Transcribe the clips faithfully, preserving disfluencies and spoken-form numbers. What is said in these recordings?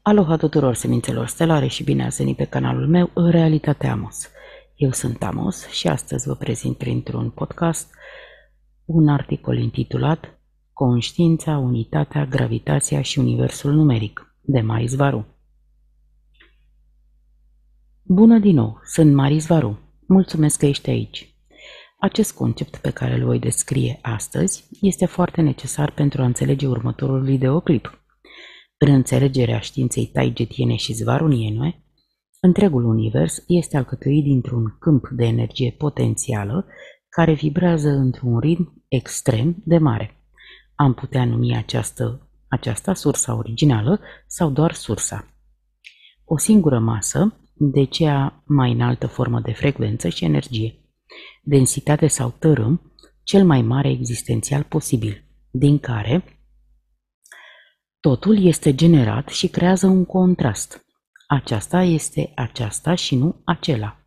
Aloha tuturor semințelor stelare și bine ați venit pe canalul meu Realitatea Amos. Eu sunt Amos și astăzi vă prezint printr-un podcast un articol intitulat Conștiința, Unitatea, Gravitația și Universul Numeric de Maris Varu. Bună din nou, sunt Maris Varu. Mulțumesc că ești aici. Acest concept pe care îl voi descrie astăzi este foarte necesar pentru a înțelege următorul videoclip. În înțelegerea științei taigetiene și zvaruniene, întregul univers este alcătuit dintr-un câmp de energie potențială care vibrează într-un ritm extrem de mare. Am putea numi această, aceasta sursa originală sau doar sursa. O singură masă, de cea mai înaltă formă de frecvență și energie, densitate sau tărâm, cel mai mare existențial posibil, din care totul este generat și creează un contrast. Aceasta este aceasta și nu acela.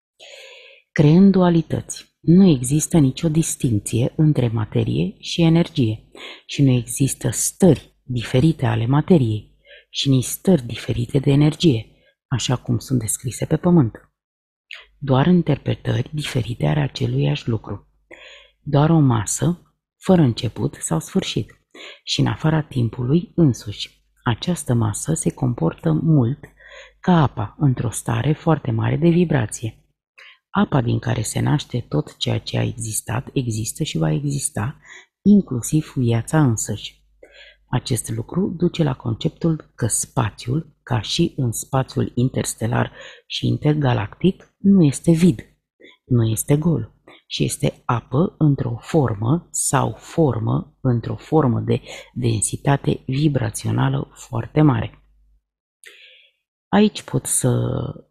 Creând dualități, nu există nicio distinție între materie și energie și nu există stări diferite ale materiei și nici stări diferite de energie, așa cum sunt descrise pe pământ. Doar interpretări diferite ale aceluiași lucru. Doar o masă, fără început sau sfârșit. Și în afara timpului însuși. Această masă se comportă mult ca apa, într-o stare foarte mare de vibrație. Apa din care se naște tot ceea ce a existat, există și va exista, inclusiv viața însăși. Acest lucru duce la conceptul că spațiul, ca și în spațiul interstelar și intergalactic, nu este vid, nu este gol, și este apă într-o formă sau formă într-o formă de densitate vibrațională foarte mare. Aici pot, să,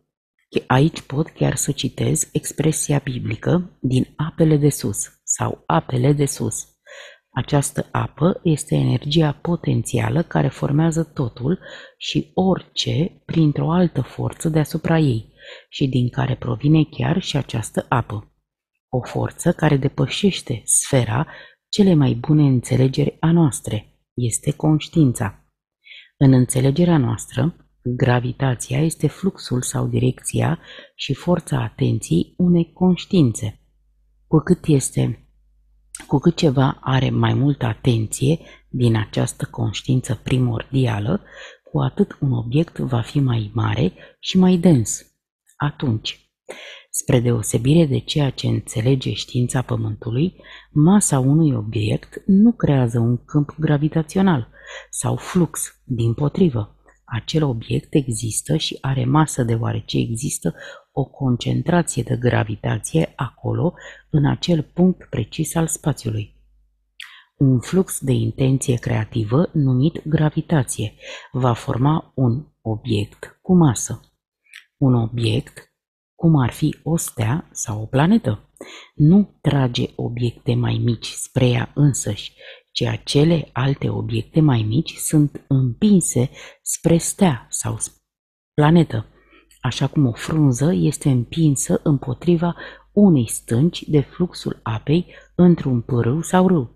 aici pot chiar să citez expresia biblică din apele de sus sau apele de sus. Această apă este energia potențială care formează totul și orice printr-o altă forță deasupra ei și din care provine chiar și această apă. O forță care depășește sfera cele mai bune înțelegeri a noastre, este conștiința. În înțelegerea noastră, gravitația este fluxul sau direcția și forța atenției unei conștiințe. Cu cât este, cu cât ceva are mai multă atenție din această conștiință primordială, cu atât un obiect va fi mai mare și mai dens. Atunci, spre deosebire de ceea ce înțelege știința Pământului, masa unui obiect nu creează un câmp gravitațional sau flux, dimpotrivă. Acel obiect există și are masă deoarece există o concentrație de gravitație acolo, în acel punct precis al spațiului. Un flux de intenție creativă numit gravitație va forma un obiect cu masă. Un obiect, cum ar fi o stea sau o planetă, nu trage obiecte mai mici spre ea însăși, ci acele alte obiecte mai mici sunt împinse spre stea sau planetă, așa cum o frunză este împinsă împotriva unei stânci de fluxul apei într-un pârâu sau râu.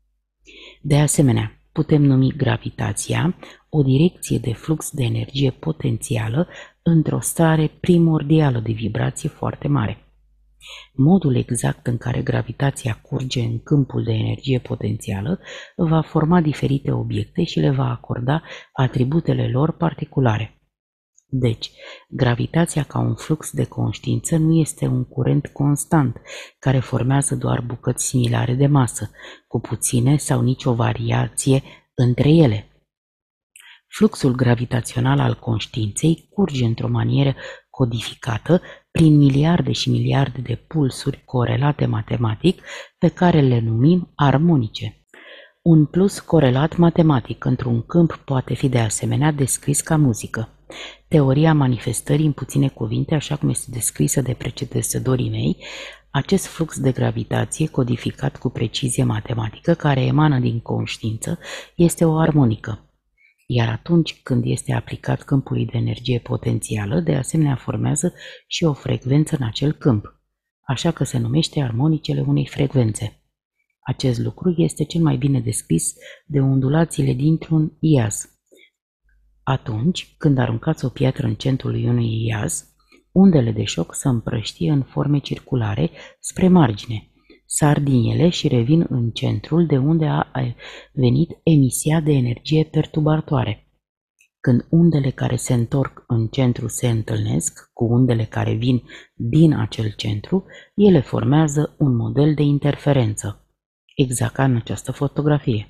De asemenea, putem numi gravitația o direcție de flux de energie potențială într-o stare primordială de vibrație foarte mare. Modul exact în care gravitația curge în câmpul de energie potențială va forma diferite obiecte și le va acorda atributele lor particulare. Deci, gravitația ca un flux de conștiință nu este un curent constant, care formează doar bucăți similare de masă, cu puține sau nicio variație între ele. Fluxul gravitațional al conștiinței curge într-o manieră codificată prin miliarde și miliarde de pulsuri corelate matematic pe care le numim armonice. Un plus corelat matematic într-un câmp poate fi de asemenea descris ca muzică. Teoria manifestării în puține cuvinte, așa cum este descrisă de predecesorii mei, acest flux de gravitație codificat cu precizie matematică care emană din conștiință este o armonică. Iar atunci când este aplicat câmpului de energie potențială, de asemenea formează și o frecvență în acel câmp, așa că se numește armonicele unei frecvențe. Acest lucru este cel mai bine descris de ondulațiile dintr-un iaz. Atunci când aruncați o piatră în centrul unui iaz, undele de șoc se împrăștie în forme circulare spre margine, sar din ele și revin în centrul de unde a venit emisia de energie perturbatoare. Când undele care se întorc în centru se întâlnesc cu undele care vin din acel centru, ele formează un model de interferență, exact ca în această fotografie.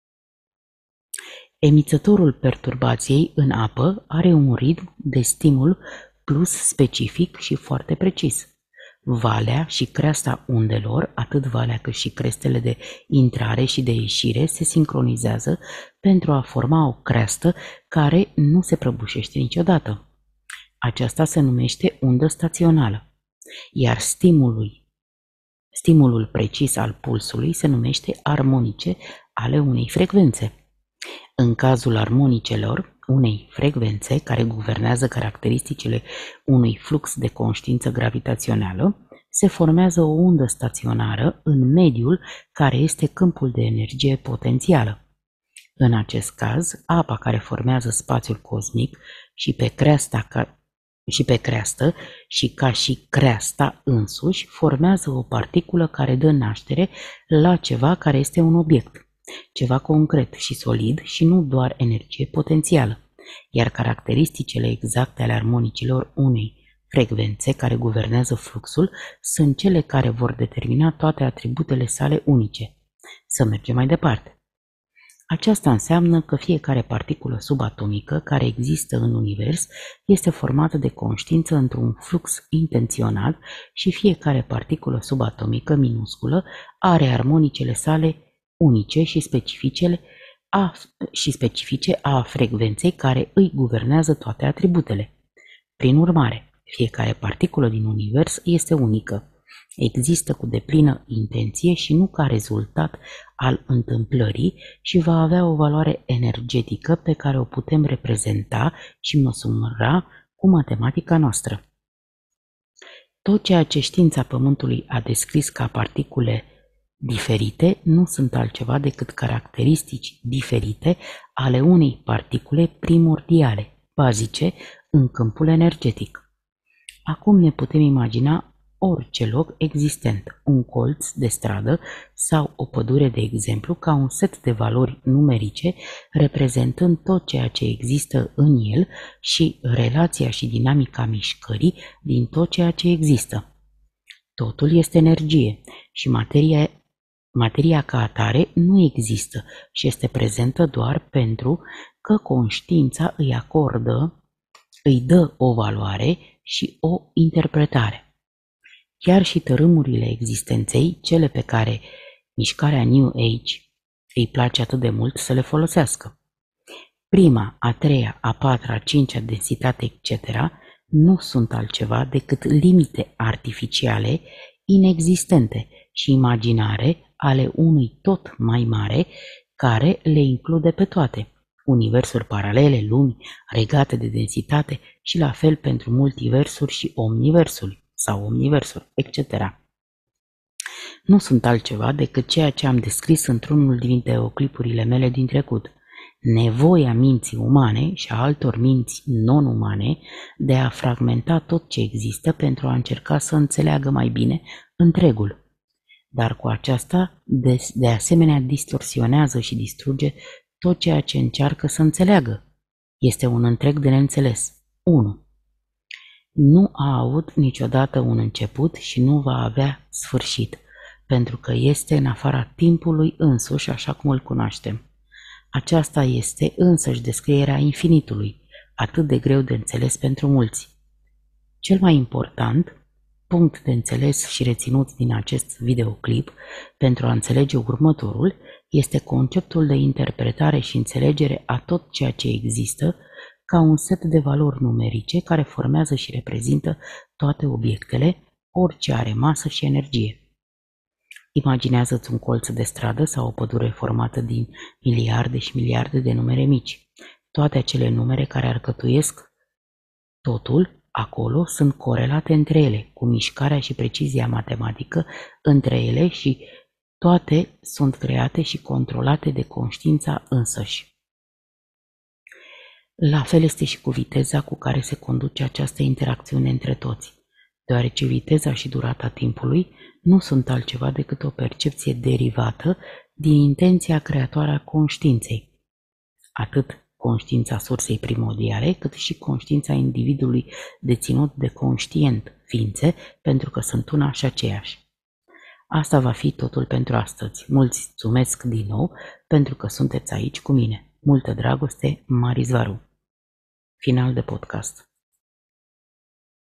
Emițătorul perturbației în apă are un ritm de stimul plus specific și foarte precis. Valea și creasta undelor, atât valea cât și crestele de intrare și de ieșire, se sincronizează pentru a forma o creastă care nu se prăbușește niciodată. Aceasta se numește undă staționară, iar stimulul, stimulul precis al pulsului se numește armonice ale unei frecvențe. În cazul armonicelor unei frecvențe care guvernează caracteristicile unui flux de conștiință gravitațională, se formează o undă staționară în mediul care este câmpul de energie potențială. În acest caz, apa care formează spațiul cosmic și pe creasta ca și pe creastă și ca și creasta însuși formează o particulă care dă naștere la ceva care este un obiect, ceva concret și solid și nu doar energie potențială, iar caracteristicile exacte ale armonicilor unei frecvențe care guvernează fluxul sunt cele care vor determina toate atributele sale unice. Să mergem mai departe. Aceasta înseamnă că fiecare particulă subatomică care există în univers este formată de conștiință într-un flux intenționat și fiecare particulă subatomică minusculă are armonicele sale unice și specifice a, și specifice a frecvenței care îi guvernează toate atributele. Prin urmare, fiecare particulă din univers este unică. Există cu deplină intenție și nu ca rezultat al întâmplării și va avea o valoare energetică pe care o putem reprezenta și măsura cu matematica noastră. Tot ceea ce știința Pământului a descris ca particule diferite nu sunt altceva decât caracteristici diferite ale unei particule primordiale, bazice, în câmpul energetic. Acum ne putem imagina orice loc existent, un colț de stradă sau o pădure, de exemplu, ca un set de valori numerice reprezentând tot ceea ce există în el și relația și dinamica mișcării din tot ceea ce există. Totul este energie și materia, materia ca atare nu există și este prezentă doar pentru că conștiința îi acordă, îi dă o valoare și o interpretare. Chiar și tărâmurile existenței, cele pe care mișcarea New Age îi place atât de mult să le folosească. Prima, a treia, a patra, a cincea densitate, et cetera nu sunt altceva decât limite artificiale, inexistente și imaginare ale unui tot mai mare care le include pe toate. Universuri paralele, lumi regate de densitate și la fel pentru multiversuri și omniversuri sau omniversuri, et cetera. Nu sunt altceva decât ceea ce am descris într-unul din videoclipurile mele din trecut. Nevoia minții umane și a altor minți non-umane de a fragmenta tot ce există pentru a încerca să înțeleagă mai bine întregul. Dar cu aceasta, de, de asemenea, distorsionează și distruge tot ceea ce încearcă să înțeleagă. Este un întreg de neînțeles. unu. Nu a avut niciodată un început și nu va avea sfârșit, pentru că este în afara timpului însuși așa cum îl cunoaștem. Aceasta este însăși descrierea infinitului, atât de greu de înțeles pentru mulți. Cel mai important punct de înțeles și reținut din acest videoclip pentru a înțelege următorul este conceptul de interpretare și înțelegere a tot ceea ce există ca un set de valori numerice care formează și reprezintă toate obiectele, orice are masă și energie. Imaginează-ți un colț de stradă sau o pădure formată din miliarde și miliarde de numere mici. Toate acele numere care alcătuiesc totul acolo sunt corelate între ele, cu mișcarea și precizia matematică între ele și toate sunt create și controlate de conștiința însăși. La fel este și cu viteza cu care se conduce această interacțiune între toți, deoarece viteza și durata timpului nu sunt altceva decât o percepție derivată din intenția creatoare a conștiinței. Atât conștiința sursei primordiale, cât și conștiința individului deținut de conștient ființe, pentru că sunt una și aceeași. Asta va fi totul pentru astăzi. Mulțumesc din nou pentru că sunteți aici cu mine. Multă dragoste, Maris Varu. Final de podcast.